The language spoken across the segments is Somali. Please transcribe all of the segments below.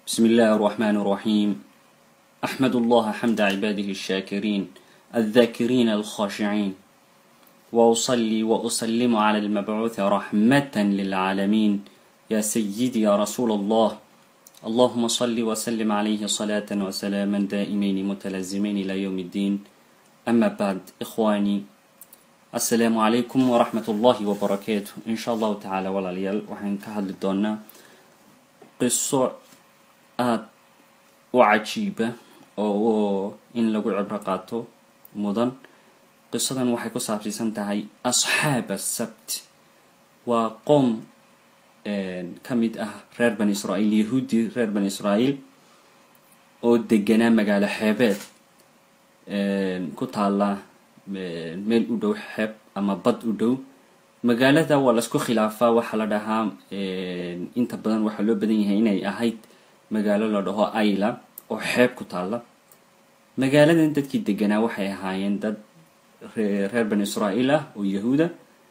بسم الله الرحمن الرحيم. أحمد الله حمد عباده الشاكرين الذاكرين الخاشعين، وأصلي وأسلم على المبعوث رحمة للعالمين يا سيدي يا رسول الله. اللهم صل وسلم عليه صلاة وسلاما دائمين متلازمين إلى يوم الدين. أما بعد، إخواني، السلام عليكم ورحمة الله وبركاته. إن شاء الله تعالى والعليال وحين كهل الدونا قصة وعجيبة oo in lagu cibro qaato mudan. qisadan waxay ku saabsan tahay asxaab as-sabt, waa qoom kamid ah reer bani Israa'iil, yahuudi reer bani Israa'iil oo deganaa magaalo xeebeed ku taala meel u dhow xeeb ama bad u dhow. magaalada waa la isku khilaafaa, waxa la dhahaa inta badan waxa loo badan yahay inay ahayd magaalo la dhaho Ayla oo xeeb ku taala. magaaladan dadkii deganaa waxay ahaayeen dad reer bani Israa'iil ah oo yahuuda,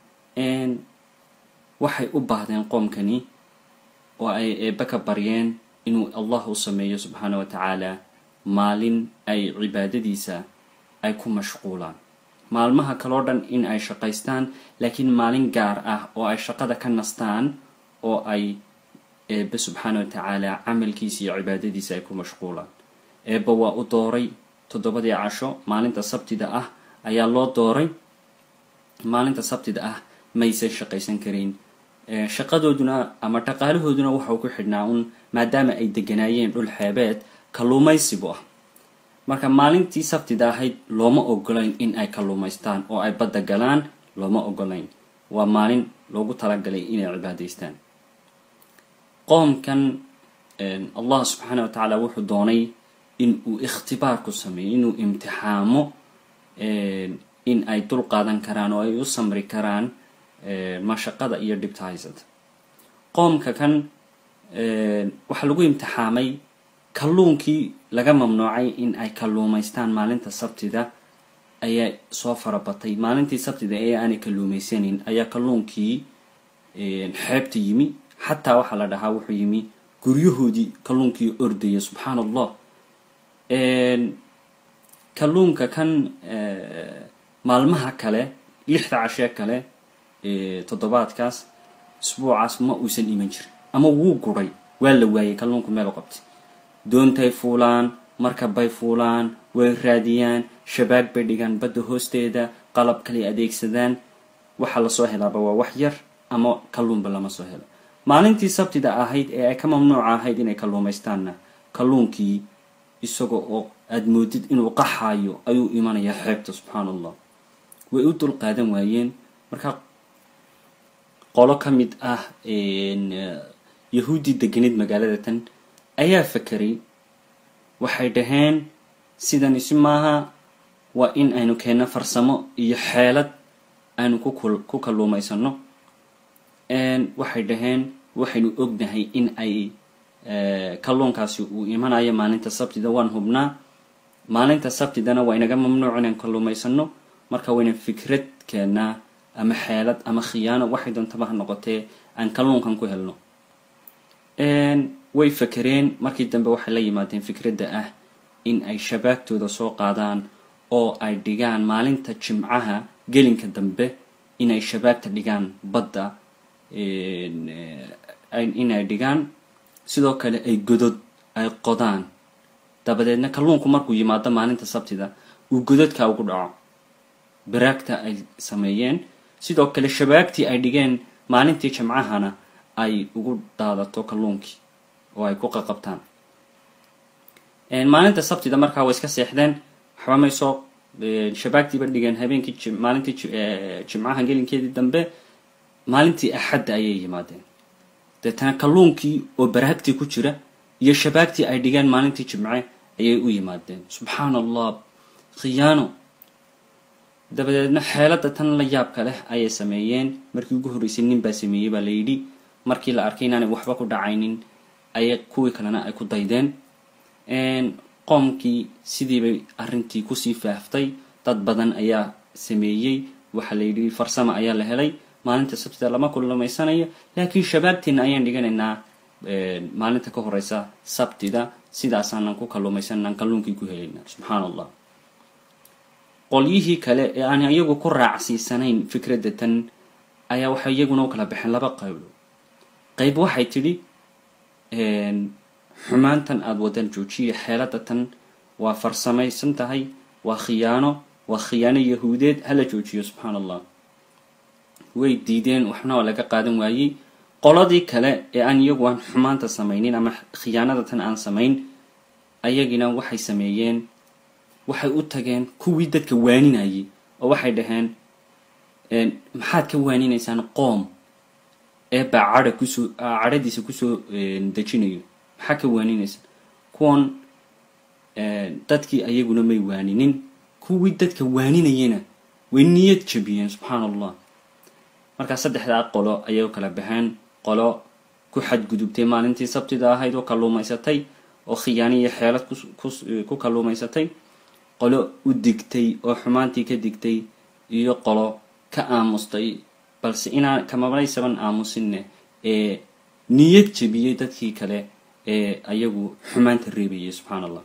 waxay u baahdeen qoomkani oo ay eebba ka baryeen inuu Allah u sameeyo subxaanahu wa tacaala maalin ay cibaadadiisa ay ku mashquulaan. maalmaha kaloo dhan in ay shaqaystaan, laakiin maalin gaar ah oo ay shaqada ka nastaan oo ay eebba subxaanahu wa tacaala camalkiisa iyo cibaadadiisa ay ku mashquulaan. eebba waa u dooray 7 casho, maalinta sabtida ah ayaa loo dooray. maalinta sabtida ah maysan shaqaysan karin, shaqadooduna ama dhaqaalahooduna waxa uu ku xidhnaa maadaama ay deganaayeen dhul xeebeed kalluumaysigu ah. marka maalintii sabtida ahayd looma ogolayn in ay kalluumaystaan oo ay badda galaan, looma ogolayn. waa maalin loogu talagalay inay cibaadaystaan. qoomkan Allah subxaanahu wa tacaala wuxuu doonay in uu ikhtibaar ku sameeyo, inuu imtixaamo in ay dul qaadan karaan oo ay u samri karaan mashaqada iyo dhibta haysata. qoomka kan waxaa lagu imtixaamay kalluunkii laga mamnuucay in ay kalluumaystaan maalinta sabtida ayaa soo farabatay. maalintii sabtida ee aanay kalluumaysanin ayaa kalluunkii xeebta yimi, xataa waxaa la dhahaa wuxuu yimi guryahoodii kalluunkii ordaya. subxaan allah. kalluunka kan maalmaha kale 6 cashe kale toddobaadkaas isbuucaas ma uusan iman jirin, ama wuu guray, waa la waayay kalluunku meel u qabtay. doontay fuulaan, markabbay fuulaan, way raadiyaan, shabaag bay dhigaan badda hoosteeda, qalab kale adeegsadaan. waxa la soo helaaba waa wax yar ama kalluunba lama soo helo. maalintii sabtida ahayd ee ay ka mamnuuca ahayd inay kalluumaystaanna, kalluunkii isagoo oo aad moodid inuu qaxaayo ayuu imanayaa xeebta. subxaan allah. way u dul qaadan waayeen. marka qolo ka mid ah yahuudi deganid magaalada tan ayaa fakeray. waxay dhaheen sidan isi maaha, waa in aynu keenno farsamo iyo xeelad aynu ku kalluumaysano. waxay dhaheen waxaynu ognahay in ay kalluunkaasi uu imanayo maalinta sabtida, waan hubnaa. maalinta sabtidana waa inaga mamnuuc inaan kalluumaysano, marka wayna fikrad keennaa ama xeelad ama khiyaano, waxay doontaba ha noqotee aan kalluunkan ku helno. way fakereen. markii dambe waxay la yimaadeen fikradda ah in ay shabaagtooda soo qaadaan oo ay dhigaan maalinta jimcaha gelinka dambe, inay shabaagta dhigaan badda, inay dhigaan. sidoo kale ay godod ay qodaan, dabadeedna kalluunku markuu yimaado maalinta sabtida uu gododka ugu dhaco. baraagta ay sameeyeen. sidoo kale shabaagtii ay dhigeen maalintii jimcahana ay ugu daadato kalluunkii oo ay ku qaqabtaan. maalinta sabtida markaa way iska seexdeen, waxba may soo shabaagtiiba dhigeen habeenkii maalintii jimcaha gelinkeedii dambe. maalintii axadda ayay yimaadeen, deetana kalluunkii oo baraagtii ku jira iyo shabaagtii ay dhigeen maalintii jimce ayay u yimaadeen. subxaan allah, khiyaano. dabadeedna xeelada tan la yaabka leh ayay sameeyeen. markii ugu horreysay nin baa sameeyey baa la yidhi. markii la arkay inaanay waxba ku dhacaynin ayay kuwii kalena ay ku daydeen. qoomkii sidiibay arrintii kusii faaftay. dad badan ayaa sameeyey. waxaa la yidhi farsamo ayaa la helay. maalinta sabtida lama kulamaysanayo, laakiin shabaagteena ayaan dhiganaynaa maalinta ka horeysa sabtida sidaasaanan ku kalluumaysanaan kalluunkii ku helayna subxaan allah qolyihii kale ee aan iyagu ku raacsiisanayn fikradatan ayaa waxay iyaguna u kala baxeen laba qayb waxay tidhi xumaantan aada wadan joojiya xeeladatan waa farsamaysan tahay waa khiyaano yahuudeed hala joojiyo subxaan allah way diideen waxna waa laga qaadan waayey qoladii kale ee aan iyagu aan xumaanta samaynin ama khiyaanadatan aan samayn ayagina waxay sameeyeen waxay u tageen kuwii dadka waaninayay oo waxay dhaheen maxaad ka waaninaysaan qoom ee baa cadhadiisa kusoo dejinayo maxaa ka waaninaysaan kuwan dadkii ayaguna may waaninin kuwii dadka waaninayena way niyad jabiyeen subxaan allah markaa saddexdaa qolo ayay u kala baxeen qolo ku xadgudubtay maalintii sabtida ahayd oo kalluumaysatay oo khiyaano iyo xeelad ku kalluumaysatay qolo u digtay oo xumaantii ka digtay iyo qolo ka aamustay balse inaan kamabaysaban aamusinne ee niyad jabiyey dadkii kale ee ayagu xumaanta reebayay subxaan allah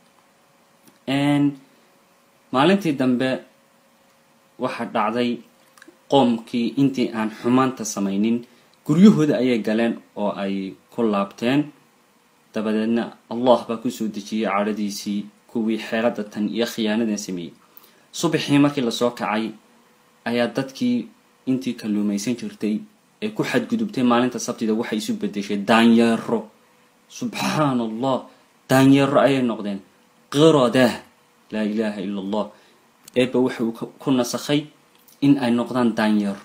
maalintii dambe waxaa dhacday qoomkii intii aan xumaanta samaynin guryahooda ayay galeen oo ay ku laabteen dabadeedna allah baa kusoo dejiyey cadhadiisii kuwii xeeladatan iyo khiyaanadan sameeyey subaxii markii lasoo kacay ayaa dadkii intii kalluumaysan jirtay ee ku xadgudubtay maalinta sabtida waxay isu bedeshay daanyeero subxaan allah daanyeero ayay noqdeen qiradah laa ilaaha ila allah eeba wuxuu ku nasakhay in ay noqdaan daanyeero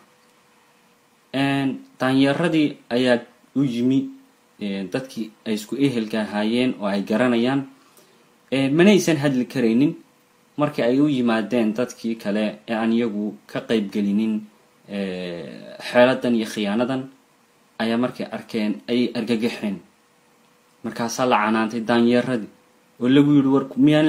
daanyeeradii ayaa u yimi dadkii ay isku ehelka ahaayeen oo ay garanayaan manaysan hadli karaynin markii ay u yimaadeen dadkii kale ee aan iyagu ka qaybgelinin xeeladan iyo khiyaanadan ayaa markay arkeen ayay argagaxeen markaasaa la canaantay daanyeeradii oo lagu yidhi war miyaan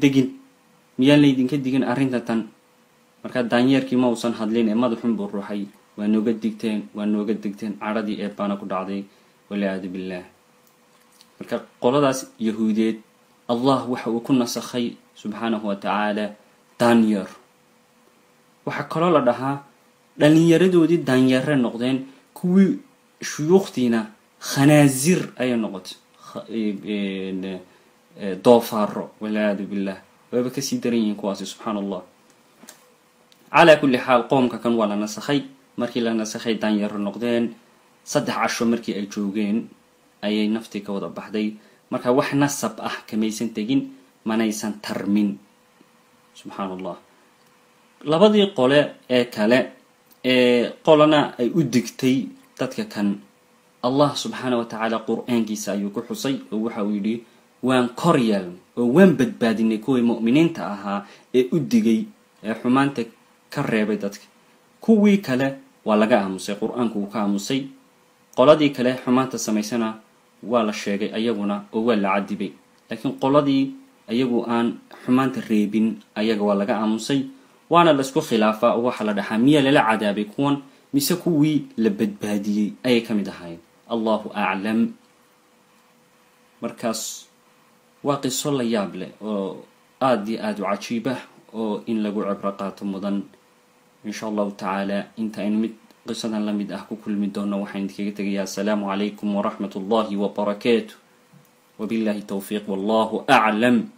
laydinka digin arrinta tan markaa daanyeerkii ma uusan hadlin ee madaxun buu ruuxay waa nooga digteen cadhadii eebbaana ku dhacday waliyaadu billah marka qoladaas yahuudeed allah waxa uu ku nasakhay subxaanahu watacaala daanyeer waxaa kaloo la dhahaa dhalinyaradoodii daanyeere noqdeen kuwii shuyuukhtiina khanaazir ayay noqotay doofaaro waliyaadu billah waaba kasii daran yihiin kuwaasi subxaan allah calaa kulli xaal qoomka kan waa la nasakhay markii la nasakhay daanyeero noqdeen 3 casho markii ay joogeen ayay naftii ka wada baxday marka wax nasab ah kamaysan tegin manaysan tarmin subxaan allah labadii qole ee kale ee qolana ay u digtay dadka kan allah subxaanahu watacaala qur-aankiisa ayuu ku xusay oo waxa uu yidhi waan koryeel oo waan badbaadinay kuwii mu'miniinta ahaa ee u digay ee xumaanta ka reebay dadka kuwii kale waa laga aamusay qur-aanku uu ka aamusay qoladii kale xumaanta samaysana waa la sheegay ayaguna oo waa la cadibay laakiin qoladii ayagu aan xumaanta reebin ayaga waa laga aamusay waana la isku khilaafaa oo waxa la dhaxaa miya lala cadaabay kuwan mise kuwii la badbaadiyey ayay ka mid ahaayeen allahu aclam markaas waa qiso la yaab leh oo aad iyo aad u cajiib ah oo in lagu cibro qaato mudan insha allahu tacaala inta in mid qisadan la mid ah ku kulmi doono waxaan idinkaga tegayaa asalaamu calaykum waraxmat ullahi wabarakaatuh wabillahi towfiiq wallahu aclam